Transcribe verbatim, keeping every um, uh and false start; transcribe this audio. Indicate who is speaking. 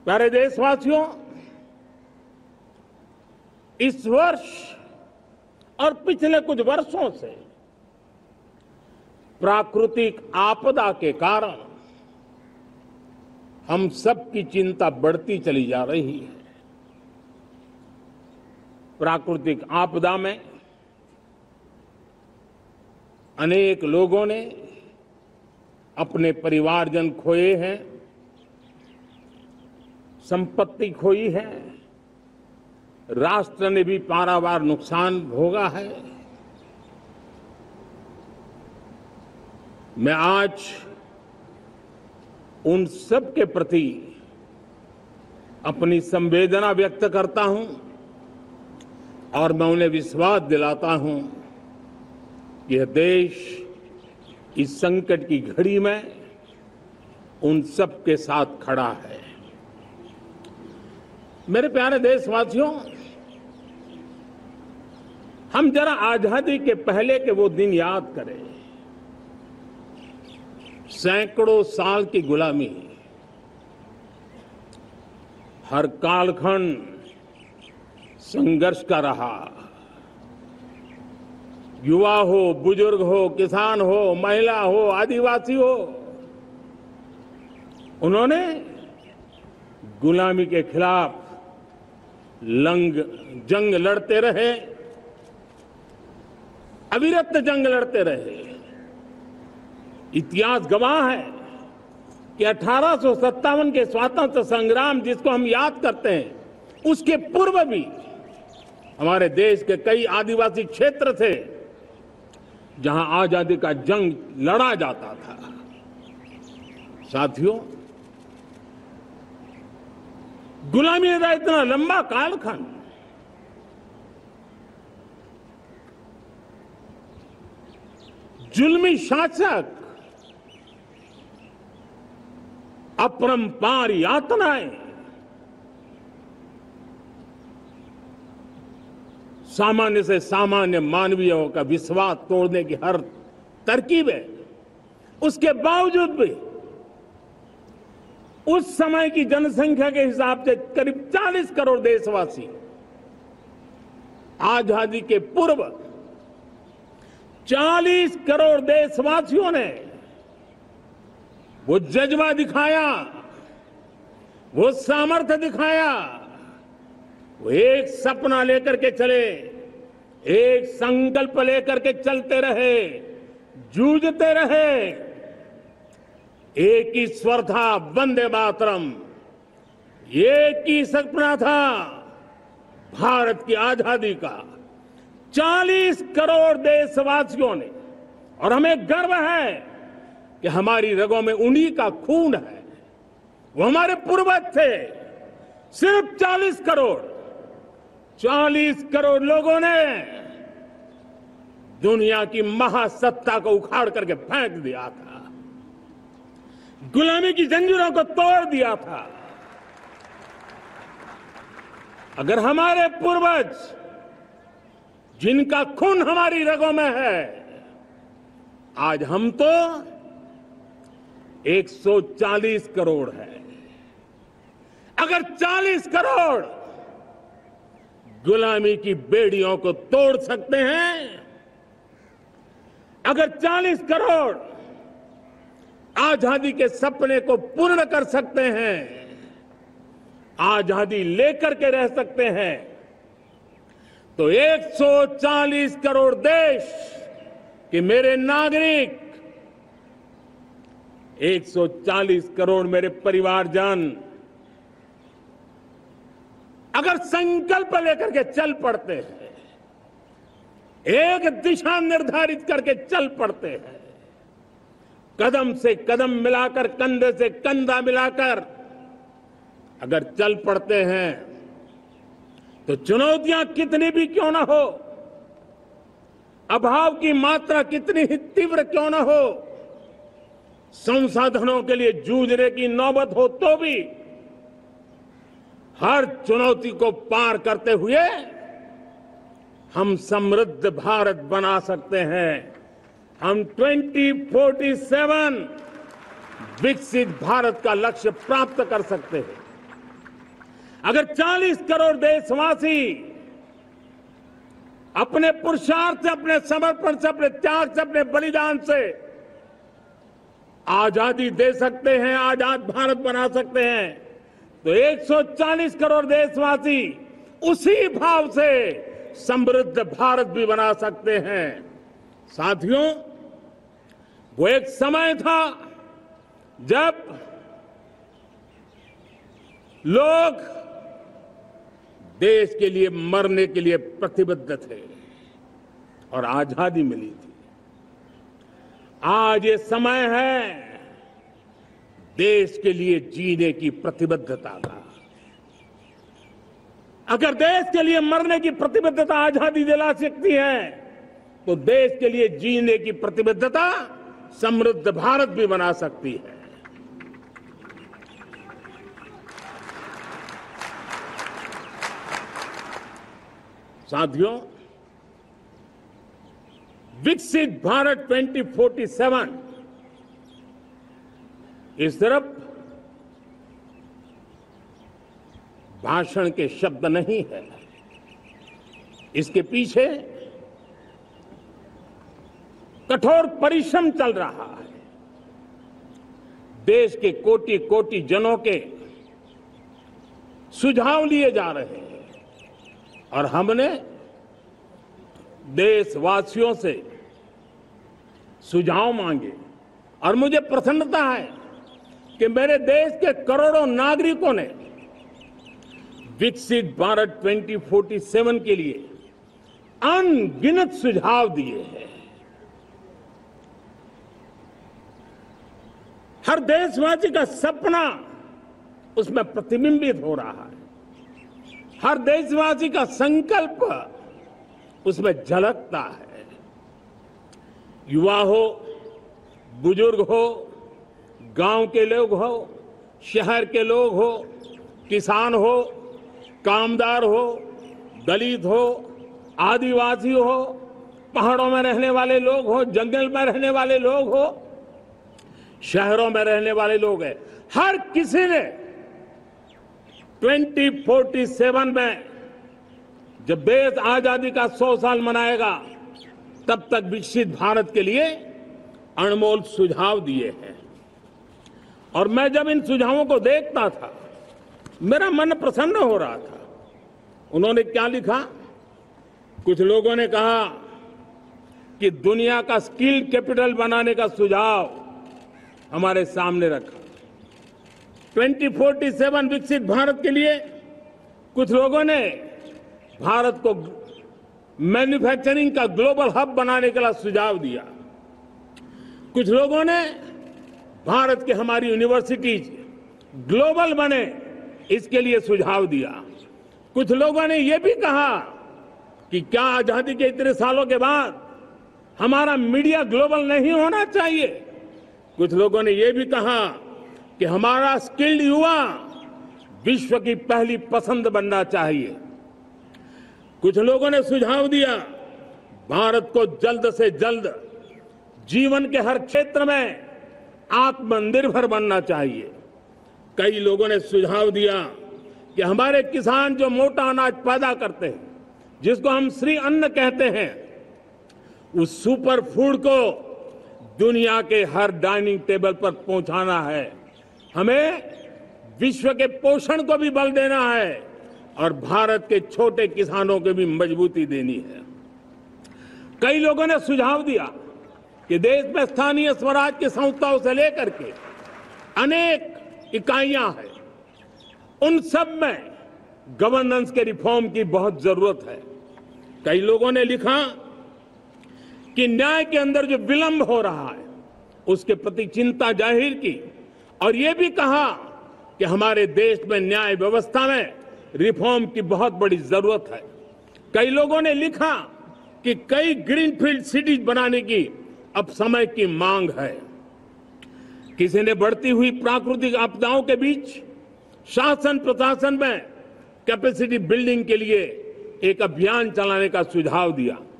Speaker 1: प्यारे देशवासियों, इस वर्ष और पिछले कुछ वर्षों से प्राकृतिक आपदा के कारण हम सबकी चिंता बढ़ती चली जा रही है। प्राकृतिक आपदा में अनेक लोगों ने अपने परिवारजन खोए हैं, संपत्ति खोई है, राष्ट्र ने भी पारावार नुकसान भोगा है। मैं आज उन सब के प्रति अपनी संवेदना व्यक्त करता हूं और मैं उन्हें विश्वास दिलाता हूं कि यह देश इस संकट की घड़ी में उन सब के साथ खड़ा है। मेरे प्यारे देशवासियों, हम जरा आजादी के पहले के वो दिन याद करें। सैकड़ों साल की गुलामी, हर कालखंड संघर्ष का रहा। युवा हो, बुजुर्ग हो, किसान हो, महिला हो, आदिवासी हो, उन्होंने गुलामी के खिलाफ लंग जंग लड़ते रहे, अविरत जंग लड़ते रहे। इतिहास गवाह है कि अठारह सौ सत्तावन के स्वातंत्र संग्राम जिसको हम याद करते हैं, उसके पूर्व भी हमारे देश के कई आदिवासी क्षेत्र थे जहां आजादी का जंग लड़ा जाता था। साथियों, गुलामी का इतना लंबा कालखंड जुल्मी शासक, अपरंपार यातनाएं, सामान्य से सामान्य मानवीयों का विश्वास तोड़ने की हर तरकीब है। उसके बावजूद भी उस समय की जनसंख्या के हिसाब से करीब चालीस करोड़ देशवासी आजादी के पूर्व चालीस करोड़ देशवासियों ने वो जज्बा दिखाया, वो सामर्थ्य दिखाया, वो एक सपना लेकर के चले, एक संकल्प लेकर के चलते रहे, जूझते रहे। एक ही स्वर था, वंदे मातरम। एक ही सपना था, भारत की आजादी का। चालीस करोड़ देशवासियों ने, और हमें गर्व है कि हमारी रगों में उन्हीं का खून है। वो हमारे पूर्वज थे। सिर्फ चालीस करोड़ चालीस करोड़ लोगों ने दुनिया की महासत्ता को उखाड़ करके फेंक दिया था, गुलामी की जंजीरों को तोड़ दिया था। अगर हमारे पूर्वज, जिनका खून हमारी रगों में है, आज हम तो एक सौ चालीस करोड़ है। अगर चालीस करोड़ गुलामी की बेड़ियों को तोड़ सकते हैं, अगर चालीस करोड़ आजादी के सपने को पूर्ण कर सकते हैं, आजादी लेकर के रह सकते हैं, तो एक सौ चालीस करोड़ देश के मेरे नागरिक, एक सौ चालीस करोड़ मेरे परिवारजन अगर संकल्प लेकर के चल पड़ते हैं, एक दिशा निर्धारित करके चल पड़ते हैं, कदम से कदम मिलाकर, कंधे से कंधा मिलाकर अगर चल पड़ते हैं, तो चुनौतियां कितनी भी क्यों ना हो, अभाव की मात्रा कितनी ही तीव्र क्यों ना हो, संसाधनों के लिए जूझने की नौबत हो तो भी हर चुनौती को पार करते हुए हम समृद्ध भारत बना सकते हैं। हम ट्वेंटी फोर्टी सेवन विकसित भारत का लक्ष्य प्राप्त कर सकते हैं। अगर चालीस करोड़ देशवासी अपने पुरुषार्थ से, अपने समर्पण से, अपने त्याग से, अपने बलिदान से आजादी दे सकते हैं, आजाद भारत बना सकते हैं, तो एक सौ चालीस करोड़ देशवासी उसी भाव से समृद्ध भारत भी बना सकते हैं। साथियों, वो एक समय था जब लोग देश के लिए मरने के लिए प्रतिबद्ध थे और आजादी मिली थी। आज ये समय है देश के लिए जीने की प्रतिबद्धता का। अगर देश के लिए मरने की प्रतिबद्धता आजादी दिला सकती है, तो देश के लिए जीने की प्रतिबद्धता समृद्ध भारत भी बना सकती है। साथियों, विकसित भारत दो हज़ार सैंतालीस इस तरफ भाषण के शब्द नहीं है, इसके पीछे कठोर परिश्रम चल रहा है। देश के कोटि कोटि जनों के सुझाव लिए जा रहे हैं और हमने देशवासियों से सुझाव मांगे और मुझे प्रसन्नता है कि मेरे देश के करोड़ों नागरिकों ने विकसित भारत दो हज़ार सैंतालीस के लिए अनगिनत सुझाव दिए हैं। हर देशवासी का सपना उसमें प्रतिबिंबित हो रहा है, हर देशवासी का संकल्प उसमें झलकता है। युवा हो, बुजुर्ग हो, गांव के लोग हो, शहर के लोग हो, किसान हो, कामदार हो, दलित हो, आदिवासी हो, पहाड़ों में रहने वाले लोग हो, जंगल में रहने वाले लोग हो, शहरों में रहने वाले लोग हैं, हर किसी ने दो हज़ार सैंतालीस में जब देश आजादी का सौ साल मनाएगा, तब तक विकसित भारत के लिए अनमोल सुझाव दिए हैं। और मैं जब इन सुझावों को देखता था, मेरा मन प्रसन्न हो रहा था। उन्होंने क्या लिखा? कुछ लोगों ने कहा कि दुनिया का स्किल कैपिटल बनाने का सुझाव हमारे सामने रखा। दो हज़ार सैंतालीस विकसित भारत के लिए कुछ लोगों ने भारत को मैन्युफैक्चरिंग का ग्लोबल हब बनाने के लिए सुझाव दिया। कुछ लोगों ने भारत की हमारी यूनिवर्सिटीज ग्लोबल बने, इसके लिए सुझाव दिया। कुछ लोगों ने यह भी कहा कि क्या आजादी के इतने सालों के बाद हमारा मीडिया ग्लोबल नहीं होना चाहिए। कुछ लोगों ने यह भी कहा कि हमारा स्किल्ड युवा विश्व की पहली पसंद बनना चाहिए। कुछ लोगों ने सुझाव दिया भारत को जल्द से जल्द जीवन के हर क्षेत्र में आत्मनिर्भर बनना चाहिए। कई लोगों ने सुझाव दिया कि हमारे किसान जो मोटा अनाज पैदा करते हैं, जिसको हम श्री अन्न कहते हैं, उस सुपर फूड को दुनिया के हर डाइनिंग टेबल पर पहुंचाना है। हमें विश्व के पोषण को भी बल देना है और भारत के छोटे किसानों को भी मजबूती देनी है। कई लोगों ने सुझाव दिया कि देश में स्थानीय स्वराज की संस्थाओं से लेकर के अनेक इकाइयां हैं, उन सब में गवर्नेंस के रिफॉर्म की बहुत जरूरत है। कई लोगों ने लिखा कि न्याय के अंदर जो विलंब हो रहा है, उसके प्रति चिंता जाहिर की और ये भी कहा कि हमारे देश में न्याय व्यवस्था में रिफॉर्म की बहुत बड़ी जरूरत है। कई लोगों ने लिखा कि कई ग्रीनफील्ड सिटीज बनाने की अब समय की मांग है। किसी ने बढ़ती हुई प्राकृतिक आपदाओं के बीच शासन प्रशासन में कैपेसिटी बिल्डिंग के लिए एक अभियान चलाने का सुझाव दिया।